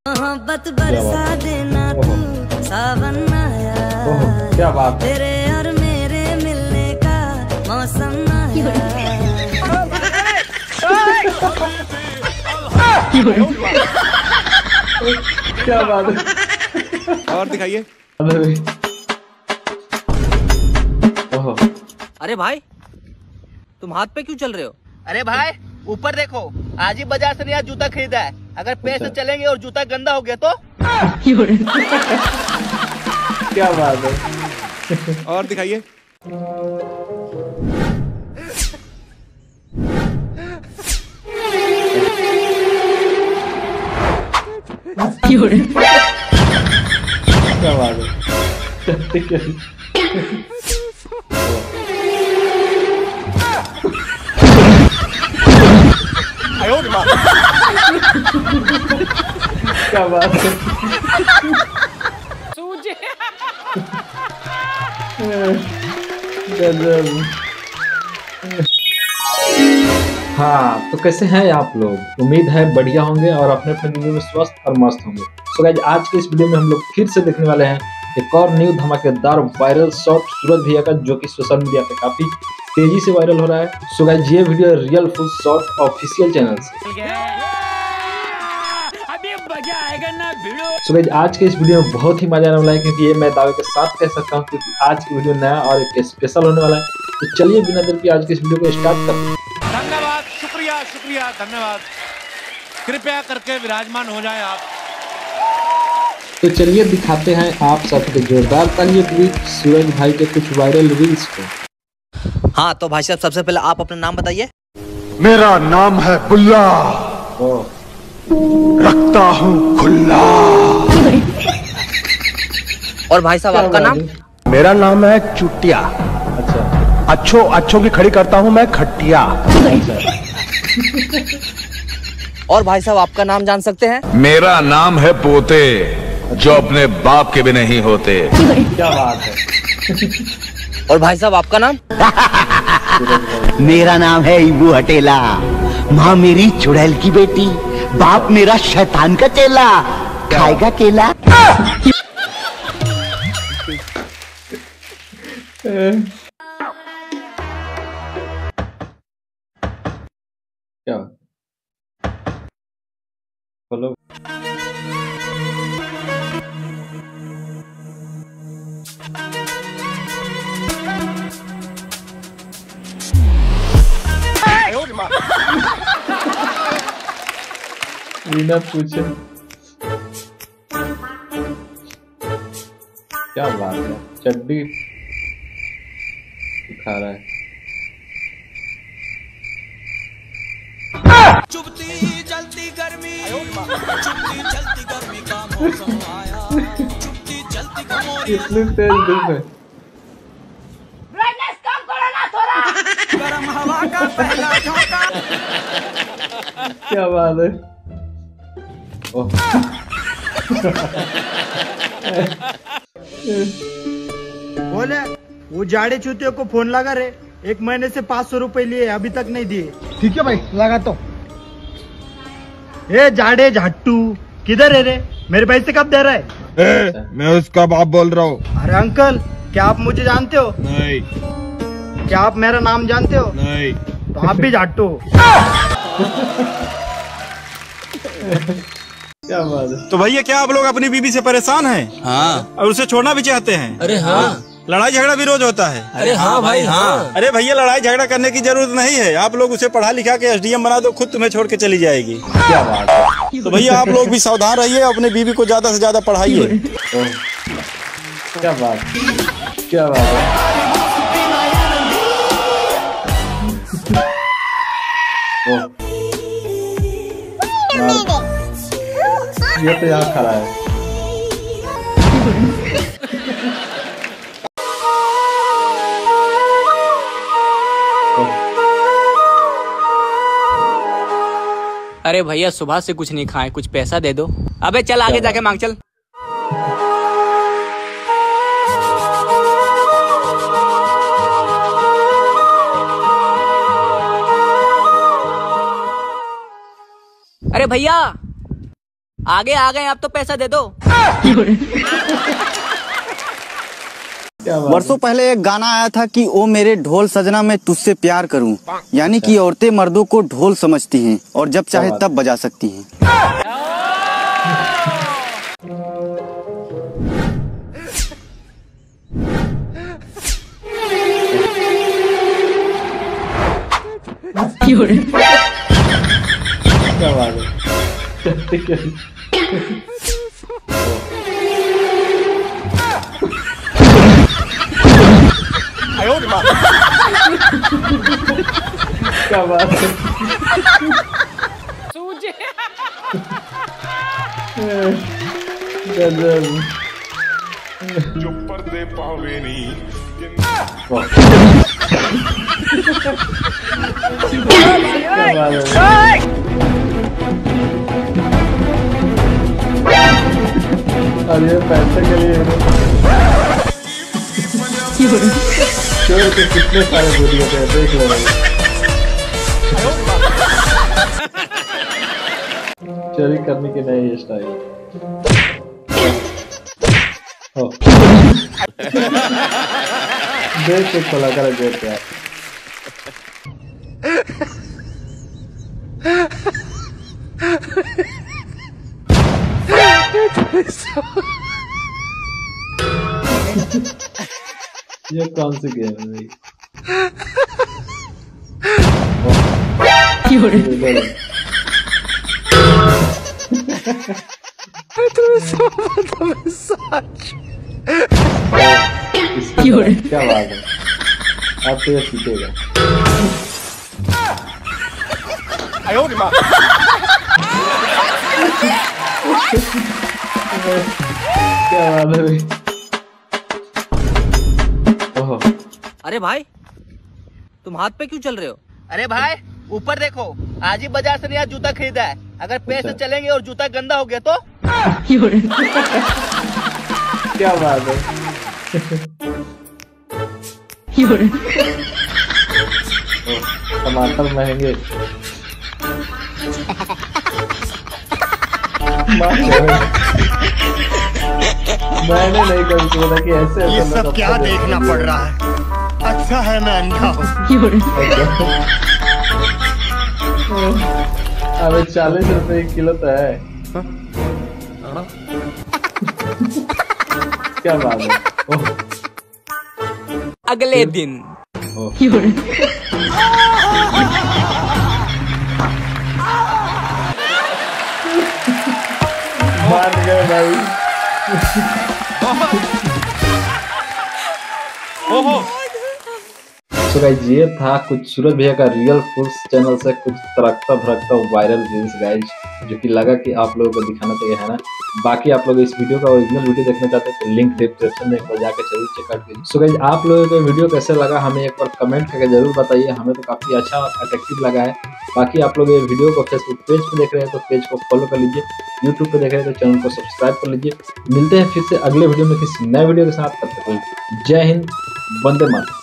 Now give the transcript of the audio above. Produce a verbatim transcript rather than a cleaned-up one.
मोहब्बत बरसा देना तू, सावन आया, क्या बात, तेरे और मेरे मिलने का मौसम आया। क्या बात है। और दिखाइए। अरे भाई तुम हाथ पे क्यों चल रहे हो? अरे भाई ऊपर देखो, आज ही बाजार से नया जूता खरीदा है, अगर पैर से चलेंगे और जूता गंदा हो गया तो। क्या बात है। और दिखाइए। क्या बात है। क्या बात है। हाँ तो कैसे हैं आप लोग, उम्मीद है बढ़िया होंगे और अपने अपने जिंदगी में स्वस्थ और मस्त होंगे। सो गाइस आज के इस वीडियो में हम लोग फिर से देखने वाले हैं एक और न्यू धमाकेदार वायरल शॉट सूरज भैया का, जो कि सोशल मीडिया पे काफी तेजी से वायरल हो रहा है। सो गाइस ये video real full shot official channel से। सो गाइस आज के इस वीडियो में बहुत ही मजा आने वाला है, क्योंकि ये मैं दावे के साथ कह सकता हूँ क्योंकि आज की वीडियो नया और एक स्पेशल होने वाला है। तो चलिए बिना देर के आज के इस वीडियो को स्टार्ट करते हैं। धन्यवाद, शुक्रिया शुक्रिया धन्यवाद। कृपया करके विराजमान हो जाए आप। तो चलिए दिखाते हैं आप सबके जोरदार तालियों के बीच सूरज भाई के कुछ वायरल रील्स को। हाँ तो भाई साहब सबसे पहले आप अपना नाम बताइए। मेरा नाम है बुल्ला, रखता हूँ खुल्ला। और भाई साहब आपका नाम? मेरा नाम है चुटिया। अच्छा। अच्छों अच्छों की खड़ी करता हूँ मैं खटिया। और भाई साहब आपका नाम जान सकते हैं? मेरा नाम है पोते, जो अपने बाप के भी नहीं होते। क्या बात है। और भाई साहब आपका नाम? मेरा नाम है इबू हटेला, माँ मेरी चुड़ैल की बेटी, बाप मेरा शैतान का चेला, खाएगा केला। क्या बोलो। बिना पूछे। क्या बात है, चड्डी दिखा रहा है। चुपती जलती गर्मी, चुपती जलती गर्मी का मौसम आया, चुपती जलती गर्मी। इतनी तेज धूप है। ब्राइटनेस कम करो ना थोड़ा। गरम हवा का पहला झोंका। क्या बात है। ओह। बोले वो जाड़े चूतियों को फोन लगा रे, एक महीने से पाँच सौ रुपए लिए अभी तक नहीं दिए। ठीक है भाई लगा तो। ए जाड़े झाटू किधर है रे, मेरे पैसे कब दे रहा है? ए, मैं उसका बाप बोल रहा हूँ। अरे अंकल क्या आप मुझे जानते हो? नहीं। क्या आप मेरा नाम जानते हो? नहीं। तो आप भी झाटू हो। क्या बात है। तो भैया क्या आप लोग अपनी बीवी से परेशान हैं? हाँ। और उसे छोड़ना भी चाहते हैं? अरे हाँ। लड़ाई झगड़ा भी रोज होता है? अरे हाँ भाई हाँ। अरे भैया लड़ाई झगड़ा करने की जरूरत नहीं है, आप लोग उसे पढ़ा लिखा के एसडीएम बना दो, खुद तुम्हें छोड़ के चली जाएगी। क्या बात है। तो भैया आप लोग भी सावधान रहिए, अपनी बीवी को ज्यादा से ज्यादा पढ़ाइए। क्या बात, क्या बात है। ये तो यहाँ खड़ा है। अरे भैया सुबह से कुछ नहीं खाए, कुछ पैसा दे दो। अबे चल आगे जाके मांग चल। अरे भैया आगे आ गए, अब तो पैसा दे दो। वर्षों पहले एक गाना आया था कि ओ मेरे ढोल सजना मैं तुझसे प्यार करूं, यानी कि औरतें मर्दों को ढोल समझती हैं और जब चाहे तब बजा सकती हैं। क्या बात है। क्या बात है। जो पर्दे पावे नहीं अरे पैसे के लिए चोर के कितने सारे वीडियो थे, देख लो भाई। चोरी करने की नई स्टाइल। देख के खोला कर जोर पे ये कौन सी गेम है भाई? क्या बात है, आप तो ये सीखेगा। क्या बात है भाई। अरे भाई तुम हाथ पे क्यों चल रहे हो? अरे भाई ऊपर देखो, आज ही बाजार से नया जूता खरीदा है, अगर पैर से चलेंगे और जूता गंदा हो गया तो। क्या बात है। टमाटर महंगे। मैंने नहीं कभी सोचा कि ऐसे ये सब क्या देखना पड़ रहा है। अच्छा है मैं अंधा हूँ। अबे चालीस रुपए एक किलो तो है। क्या बात है। अगले दिन मान गए भाई। ओहो। So guys, ये था कुछ सूरज भैया का रियल फूड्स चैनल से कुछ तरकता भरकता वायरल रील्स गाइज, जो कि लगा कि आप लोगों को दिखाना चाहिए, है ना। बाकी आप लोग इस वीडियो का ओरिजिनल वीडियो देखना चाहते हैं तो लिंक डिस्क्रिप्शन में एक बार जाकर जरूर चेकआउट कीजिए। सो गाइज, आप लोगों को वीडियो कैसे लगा हमें एक बार कमेंट करके जरूर बताइए, हमें तो काफी अच्छा और अट्रैक्टिव लगा है। बाकी आप लोग ये वीडियो को फेसबुक पेज पे देख रहे हैं तो पेज को फॉलो कर लीजिए, यूट्यूब पे देख रहे हैं तो चैनल को सब्सक्राइब कर लीजिए। मिलते हैं फिर से अगले वीडियो में किसी नए वीडियो के साथ, तब तक जय हिंद, वंदे मातरम।